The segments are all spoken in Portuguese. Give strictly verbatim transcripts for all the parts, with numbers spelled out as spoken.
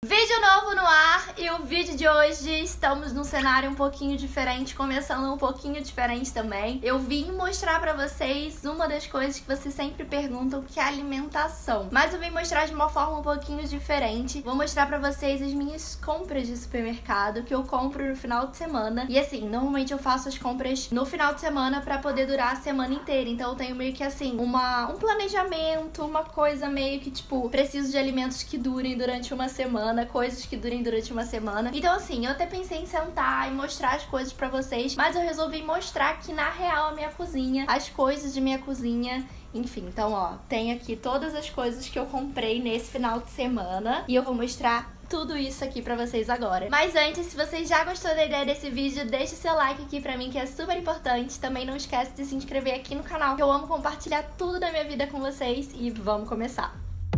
Vídeo novo no ar e o vídeo de hoje estamos num cenário um pouquinho diferente, começando um pouquinho diferente também. Eu vim mostrar pra vocês uma das coisas que vocês sempre perguntam, que é a alimentação. Mas eu vim mostrar de uma forma um pouquinho diferente. Vou mostrar pra vocês as minhas compras de supermercado, que eu compro no final de semana. E assim, normalmente eu faço as compras no final de semana pra poder durar a semana inteira. Então eu tenho meio que assim, uma, um planejamento, uma coisa meio que tipo, preciso de alimentos que durem durante uma semana. Coisas que durem durante uma semana. Então assim, eu até pensei em sentar e mostrar as coisas pra vocês, mas eu resolvi mostrar aqui na real a minha cozinha, as coisas de minha cozinha. Enfim, então ó, tem aqui todas as coisas que eu comprei nesse final de semana e eu vou mostrar tudo isso aqui pra vocês agora. Mas antes, se você já gostou da ideia desse vídeo, deixa seu like aqui pra mim, que é super importante. Também não esquece de se inscrever aqui no canal, que eu amo compartilhar tudo da minha vida com vocês. E vamos começar!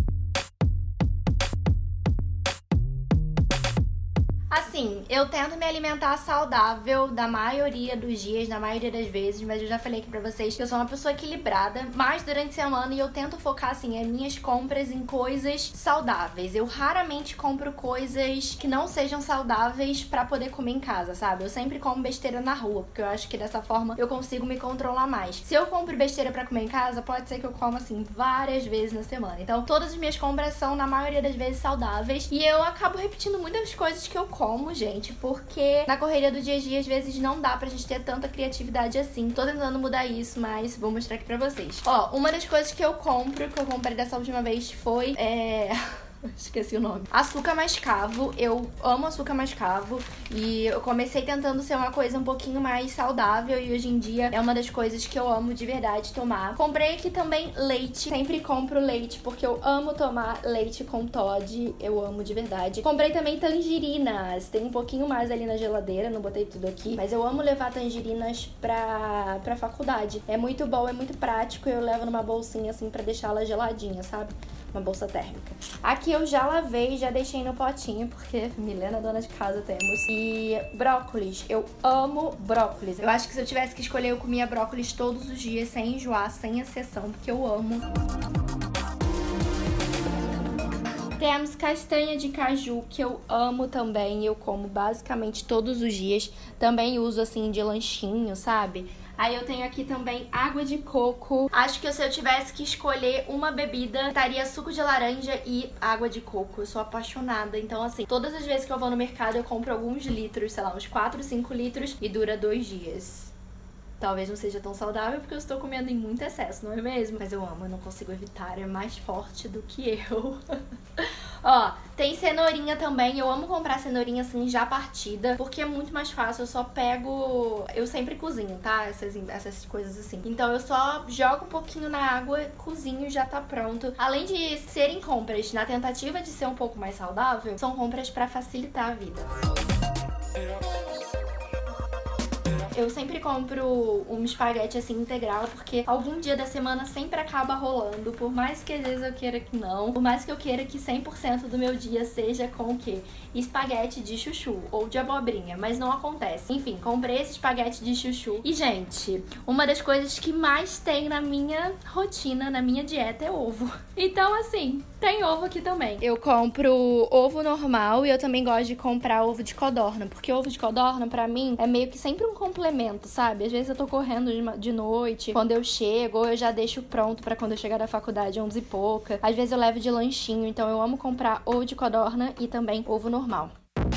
Assim, eu tento me alimentar saudável da maioria dos dias, na maioria das vezes, mas eu já falei aqui pra vocês que eu sou uma pessoa equilibrada, mas durante a semana eu tento focar, assim, as minhas compras em coisas saudáveis. Eu raramente compro coisas que não sejam saudáveis pra poder comer em casa, sabe? Eu sempre como besteira na rua, porque eu acho que dessa forma eu consigo me controlar mais. Se eu compro besteira pra comer em casa, pode ser que eu coma, assim, várias vezes na semana. Então, todas as minhas compras são, na maioria das vezes, saudáveis, e eu acabo repetindo muitas coisas que eu como, gente, porque na correria do dia a dia às vezes não dá pra gente ter tanta criatividade assim. Tô tentando mudar isso, mas vou mostrar aqui pra vocês. Ó, uma das coisas que eu compro, que eu comprei dessa última vez foi, é... esqueci o nome. Açúcar mascavo. Eu amo açúcar mascavo e eu comecei tentando ser uma coisa um pouquinho mais saudável e hoje em dia é uma das coisas que eu amo de verdade tomar. Comprei aqui também leite. Sempre compro leite porque eu amo tomar leite com Toddy. Eu amo de verdade. Comprei também tangerinas. Tem um pouquinho mais ali na geladeira, não botei tudo aqui, mas eu amo levar tangerinas pra, pra faculdade. É muito bom, é muito prático. Eu levo numa bolsinha assim pra deixar ela geladinha, sabe? Uma bolsa térmica. Aqui eu já lavei, já deixei no potinho, porque Milena, dona de casa, temos. E brócolis. Eu amo brócolis. Eu acho que se eu tivesse que escolher, eu comia brócolis todos os dias, sem enjoar, sem exceção, porque eu amo. Temos castanha de caju, que eu amo também. Eu como basicamente todos os dias. Também uso assim de lanchinho, sabe? Aí eu tenho aqui também água de coco. Acho que se eu tivesse que escolher uma bebida, estaria suco de laranja e água de coco. Eu sou apaixonada. Então, assim, todas as vezes que eu vou no mercado, eu compro alguns litros, sei lá, uns quatro, cinco litros e dura dois dias. Talvez não seja tão saudável porque eu estou comendo em muito excesso, não é mesmo? Mas eu amo, eu não consigo evitar, é mais forte do que eu. Ó, tem cenourinha também, eu amo comprar cenourinha assim já partida, porque é muito mais fácil, eu só pego... Eu sempre cozinho, tá? Essas, essas coisas assim. Então eu só jogo um pouquinho na água, cozinho e já tá pronto. Além de serem compras na tentativa de ser um pouco mais saudável, são compras pra facilitar a vida. Eu sempre compro um espaguete assim integral, porque algum dia da semana sempre acaba rolando, por mais que às vezes eu queira que não, por mais que eu queira que cem por cento do meu dia seja com o quê? Espaguete de chuchu ou de abobrinha, mas não acontece. Enfim, comprei esse espaguete de chuchu e, gente, uma das coisas que mais tem na minha rotina, na minha dieta é ovo. Então, assim, tem ovo aqui também. Eu compro ovo normal e eu também gosto de comprar ovo de codorna, porque ovo de codorna, pra mim, é meio que sempre um complemento, sabe? Às vezes eu tô correndo de noite, quando eu chego, ou eu já deixo pronto pra quando eu chegar da faculdade, onze e pouca. Às vezes eu levo de lanchinho, então eu amo comprar ovo de codorna e também ovo normal.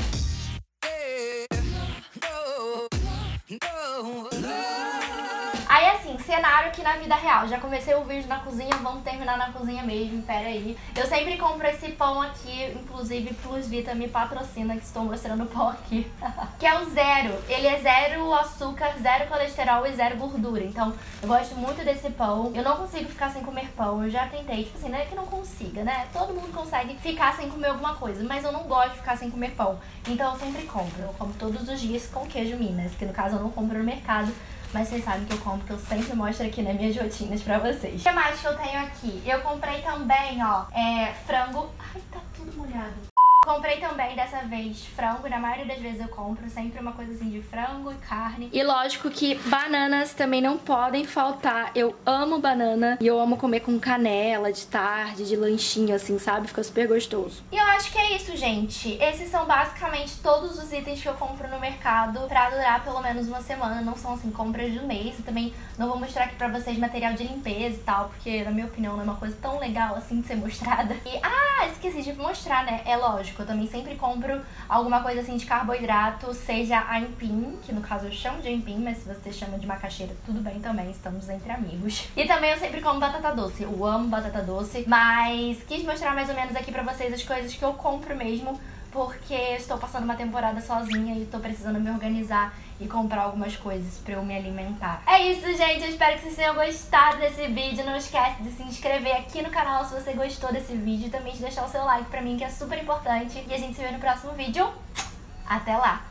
Aí assim, cenário aqui na vida real. Já comecei o vídeo na cozinha, vamos terminar na cozinha mesmo, pera aí. Eu sempre compro esse pão aqui, inclusive Plus Vita me patrocina, que estou mostrando o pão aqui. Que é o zero. Ele é zero açúcar, zero colesterol e zero gordura. Então, eu gosto muito desse pão. Eu não consigo ficar sem comer pão, eu já tentei. Tipo assim, não é que não consiga, né? Todo mundo consegue ficar sem comer alguma coisa, mas eu não gosto de ficar sem comer pão. Então eu sempre compro. Eu como todos os dias com queijo Minas, que no caso eu não compro no mercado. Mas vocês sabem que eu compro, que eu sempre mostro aqui nas minhas rotinas pra vocês. O que mais que eu tenho aqui? Eu comprei também, ó, é, frango... Ai, tá tudo molhado. Comprei também, dessa vez, frango. Na maioria das vezes eu compro sempre uma coisa assim de frango e carne. E lógico que bananas também não podem faltar. Eu amo banana e eu amo comer com canela de tarde, de lanchinho assim, sabe? Fica super gostoso. E eu acho que é isso, gente. Esses são basicamente todos os itens que eu compro no mercado pra durar pelo menos uma semana. Não são, assim, compras do mês. E também não vou mostrar aqui pra vocês material de limpeza e tal, porque, na minha opinião, não é uma coisa tão legal assim de ser mostrada. E, ah, esqueci de mostrar, né? É lógico. Eu também sempre compro alguma coisa assim de carboidrato, seja aipim, que no caso eu chamo de aipim, mas se você chama de macaxeira, tudo bem também, estamos entre amigos. E também eu sempre como batata doce, eu amo batata doce, mas quis mostrar mais ou menos aqui pra vocês as coisas que eu compro mesmo, porque estou passando uma temporada sozinha e tô precisando me organizar e comprar algumas coisas pra eu me alimentar. É isso, gente. Eu espero que vocês tenham gostado desse vídeo. Não esquece de se inscrever aqui no canal se você gostou desse vídeo. E também de deixar o seu like pra mim, que é super importante. E a gente se vê no próximo vídeo. Até lá!